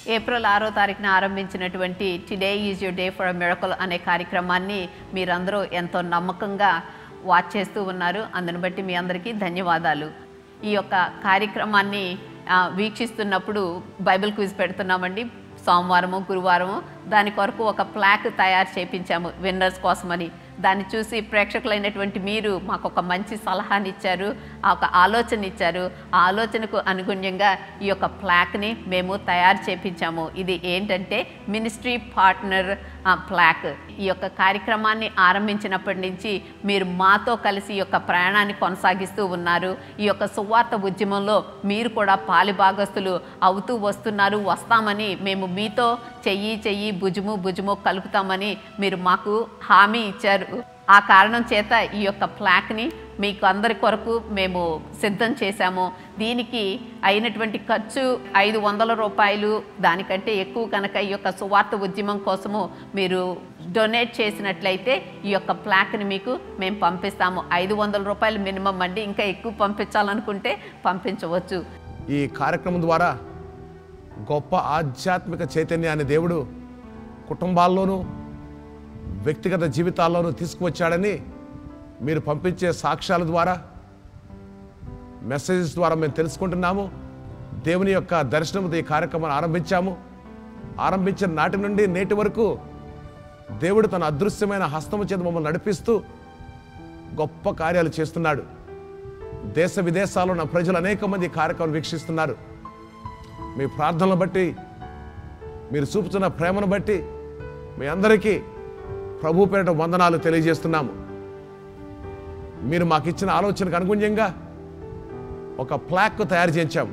April 6వ తారీఖున ఆరంభించినటువంటి today is your day for a miracle అనే కార్యక్రమాన్ని మీరందరూ ఎంతో నమ్మకంగా వాచ్ చేస్తూ ఉన్నారు. అందుని బట్టి మీ అందరికీ ధన్యవాదాలు. ఈ యొక్క కార్యక్రమాన్ని వీక్షిస్తున్నప్పుడు బైబిల్ క్విజ్ పెడుతున్నామండి. సోమవారము గురువారము దాని కొరకు ఒక ప్లాక్ తయారు చేయించాము విన్నర్స్ కోసమని. దాన్ని చూసి ప్రేక్షకులైనటువంటి మీరు మాకు ఒక మంచి సలహాని ఇచ్చారు, ఒక ఆలోచన ఇచ్చారు. ఆ ఆలోచనకు అనుగుణ్యంగా ఈ యొక్క ప్లాక్ని మేము తయారు చేయించాము. ఇది ఏంటంటే మినిస్ట్రీ పార్ట్నర్ ప్లాక్. ఈ యొక్క కార్యక్రమాన్ని ఆరంభించినప్పటి నుంచి మీరు మాతో కలిసి ఈ యొక్క ప్రయాణాన్ని కొనసాగిస్తూ ఉన్నారు. ఈ యొక్క సువార్త ఉద్యమంలో మీరు కూడా పాలిభాగస్తులు అవుతూ వస్తున్నారు. వస్తామని మేము మీతో చెయ్యి భుజము కలుపుతామని మీరు మాకు హామీ ఇచ్చారు. ఆ కారణం చేత ఈ యొక్క ప్లాక్ని మీకు అందరి కొరకు మేము సిద్ధం చేశాము. దీనికి అయినటువంటి ఖర్చు 500 రూపాయలు, దానికంటే ఎక్కువ కనుక ఈ యొక్క సువార్త ఉద్యమం కోసము మీరు డొనేట్ చేసినట్లయితే ఈ యొక్క ప్లాక్ని మీకు మేము పంపిస్తాము. 500 రూపాయలు మినిమం అండి. ఇంకా ఎక్కువ పంపించాలనుకుంటే పంపించవచ్చు. ఈ కార్యక్రమం ద్వారా గొప్ప ఆధ్యాత్మిక చైతన్యాన్ని దేవుడు కుటుంబాల్లోనూ వ్యక్తిగత జీవితాల్లోనూ తీసుకువచ్చాడని మీరు పంపించే సాక్ష్యాల ద్వారా, మెసేజెస్ ద్వారా మేము తెలుసుకుంటున్నాము. దేవుని యొక్క దర్శనంతో ఈ కార్యక్రమాన్ని ఆరంభించిన నాటి నుండి నేటి వరకు దేవుడు తన అదృశ్యమైన హస్తము చేత మమ్మల్ని నడిపిస్తూ గొప్ప కార్యాలు చేస్తున్నాడు. దేశ విదేశాల్లో ఉన్న ప్రజలు అనేక మంది ఈ కార్యక్రమం వీక్షిస్తున్నారు. మీ ప్రార్థనలు బట్టి, మీరు చూపుతున్న ప్రేమను బట్టి మీ అందరికీ ప్రభు పేరిట వందనాలు తెలియజేస్తున్నాము. మీరు మాకు ఇచ్చిన ఆలోచనకు అనుగుణ్యంగా ఒక ప్లాక్ తయారు చేయించాము.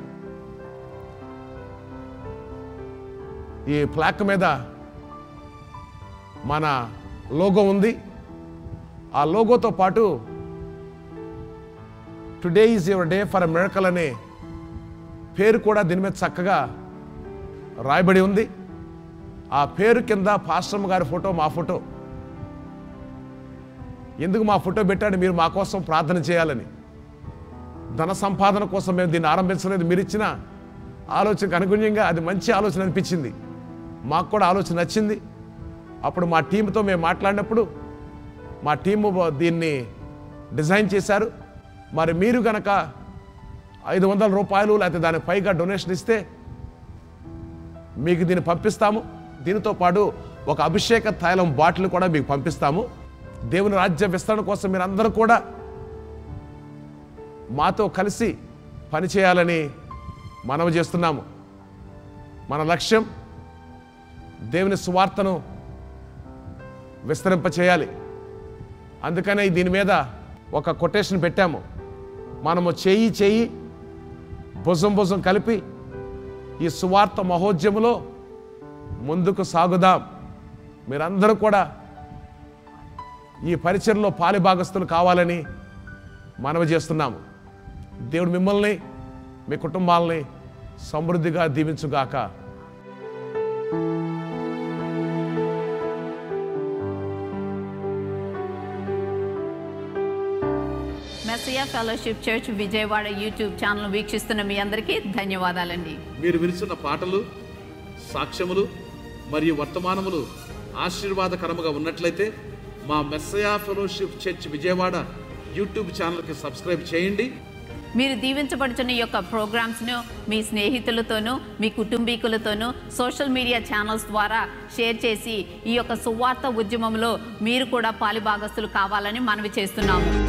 ఈ ప్లాక్ మీద మన లోగో ఉంది. ఆ లోగోతో పాటు today is your day for a miracle అనే పేరు కూడా దీని మీద చక్కగా రాయబడి ఉంది. ఆ పేరు కింద పాస్టర్ గారి ఫోటో, మా ఫోటో. ఎందుకు మా ఫోటో పెట్టాడు? మీరు మా కోసం ప్రార్థన చేయాలని. ధన సంపాదన కోసం మేము దీన్ని ఆరంభించలేదు. మీరు ఇచ్చిన ఆలోచనకు అనుగుణ్యంగా అది మంచి ఆలోచన అనిపించింది. మాకు కూడా ఆలోచన నచ్చింది. అప్పుడు మా టీంతో మేము మాట్లాడినప్పుడు మా టీము దీన్ని డిజైన్ చేశారు. మరి మీరు కనుక 500 రూపాయలు లేకపోతే దానికి పైగా డొనేషన్ ఇస్తే మీకు దీన్ని పంపిస్తాము. దీనితో పాటు ఒక అభిషేక తైలం బాటిల్ కూడా మీకు పంపిస్తాము. దేవుని రాజ్య విస్తరణ కోసం మీరందరూ కూడా మాతో కలిసి పనిచేయాలని మనవి చేస్తున్నాము. మన లక్ష్యం దేవుని సువార్తను విస్తరింపచేయాలి. అందుకనే దీని మీద ఒక కొటేషన్ పెట్టాము. మనము చేయి భుజం కలిపి ఈ సువార్త మహోద్యములో ముందుకు సాగుదాం. మీరందరూ కూడా ఈ పరిచర్లో పాలిభాగస్తులు కావాలని మనవి చేస్తున్నాము. దేవుడు మిమ్మల్ని, మీ కుటుంబాలని సమృద్ధిగా దీవించుగాక. Messiah Fellowship Church Vijayawada YouTube ఛానల్ వీక్షిస్తున్న మీ అందరికీ ధన్యవాదాలండి. మీరు వినిస్తున్న పాటలు, సాక్ష్యములు మరియు వర్తమానములు ఆశీర్వాదకరముగా ఉన్నట్లయితే మా Messiah fellowship church Vijayawada YouTube ఛానల్కి సబ్స్క్రైబ్ చేయండి. మీరు దీవించబడుతున్న ఈ యొక్క ప్రోగ్రామ్స్ను మీ స్నేహితులతోనూ, మీ కుటుంబీకులతోనూ సోషల్ మీడియా ఛానల్స్ ద్వారా షేర్ చేసి ఈ యొక్క సువార్త ఉద్యమంలో మీరు కూడా పాలిభాగస్తులు కావాలని మనవి చేస్తున్నాము.